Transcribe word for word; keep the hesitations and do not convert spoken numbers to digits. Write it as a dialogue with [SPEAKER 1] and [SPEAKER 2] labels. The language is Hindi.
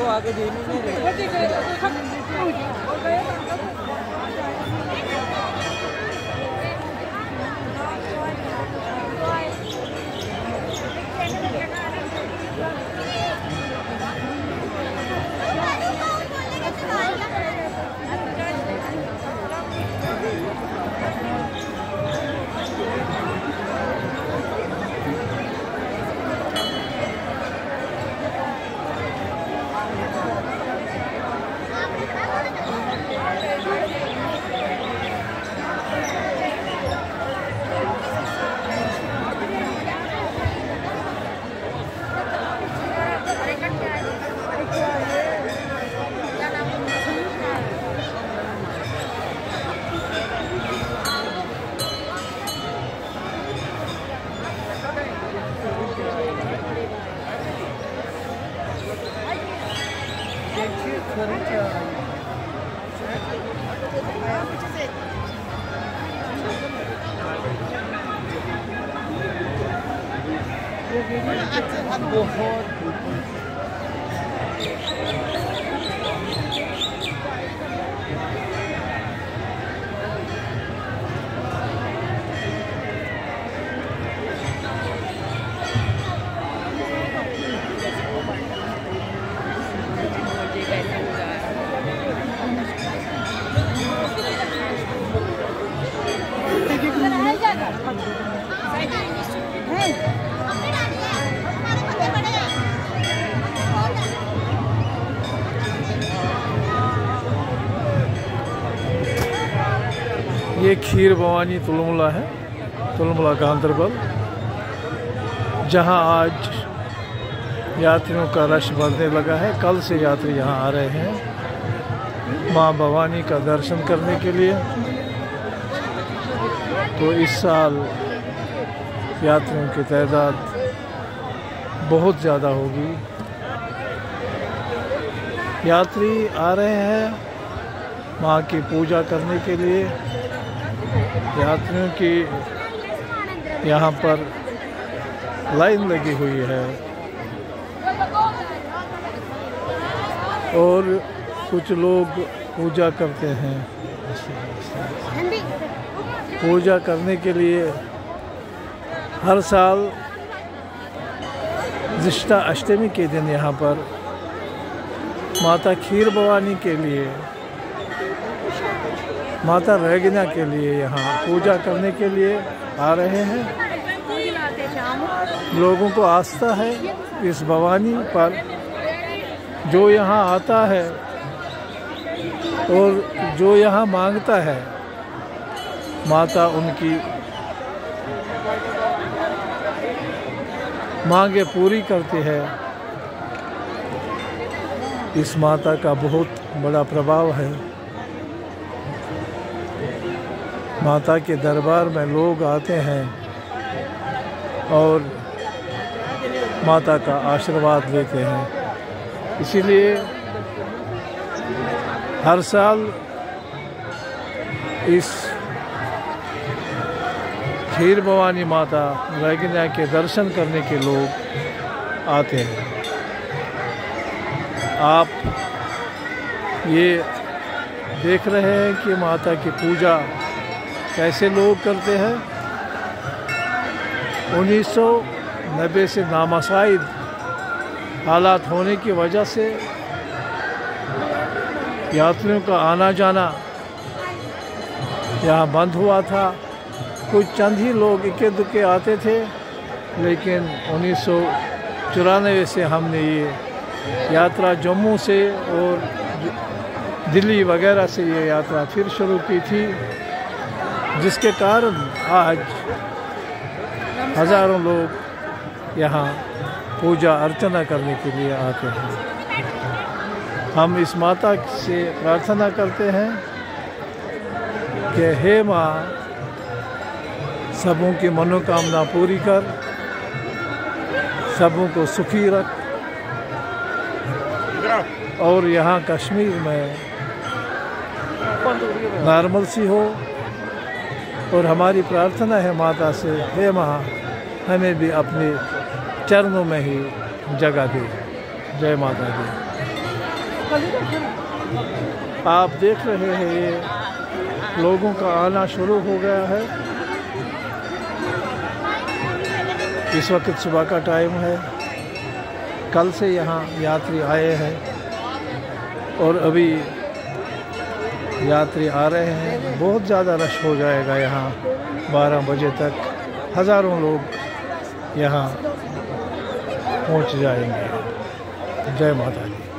[SPEAKER 1] आगे दे बहुत ये खीर भवानी तुलमुला है, तुलमुला का अंतर्गत, जहां आज यात्रियों का रश बढ़ने लगा है। कल से यात्री यहां आ रहे हैं मां भवानी का दर्शन करने के लिए। तो इस साल यात्रियों की तादाद बहुत ज़्यादा होगी। यात्री आ रहे हैं मां की पूजा करने के लिए। यात्रियों की यहाँ पर लाइन लगी हुई है और कुछ लोग पूजा करते हैं। पूजा करने के लिए हर साल जिष्टा अष्टमी के दिन यहाँ पर माता खीर भवानी के लिए, माता रैगिना के लिए यहाँ पूजा करने के लिए आ रहे हैं। लोगों को आस्था है इस भवानी पर। जो यहाँ आता है और जो यहाँ मांगता है, माता उनकी मांगे पूरी करती है। इस माता का बहुत बड़ा प्रभाव है। माता के दरबार में लोग आते हैं और माता का आशीर्वाद लेते हैं। इसीलिए हर साल इस खीर भवानी माता रैगिना के दर्शन करने के लोग आते हैं। आप ये देख रहे हैं कि माता की पूजा कैसे लोग करते हैं। उन्नीस सौ नब्बे से नामासाइद हालात होने की वजह से यात्रियों का आना जाना यहाँ बंद हुआ था। कुछ चंद ही लोग इक्के दुक्के आते थे, लेकिन उन्नीस सौ चौरानवे से हमने ये यात्रा जम्मू से और दिल्ली वगैरह से ये यात्रा फिर शुरू की थी, जिसके कारण आज हज़ारों लोग यहाँ पूजा अर्चना करने के लिए आते हैं। हम इस माता से प्रार्थना करते हैं कि हे माँ, सबों की मनोकामना पूरी कर, सबों को सुखी रख और यहाँ कश्मीर में नॉर्मल सी हो। और हमारी प्रार्थना है माता से, हे माँ, हमें भी अपने चरणों में ही जगह दे। जय माता दी। आप देख रहे हैं ये लोगों का आना शुरू हो गया है। इस वक्त सुबह का टाइम है। कल से यहाँ यात्री आए हैं और अभी यात्री आ रहे हैं। बहुत ज़्यादा रश हो जाएगा यहाँ बारह बजे तक। हज़ारों लोग यहाँ पहुँच जाएंगे। जय माता दी।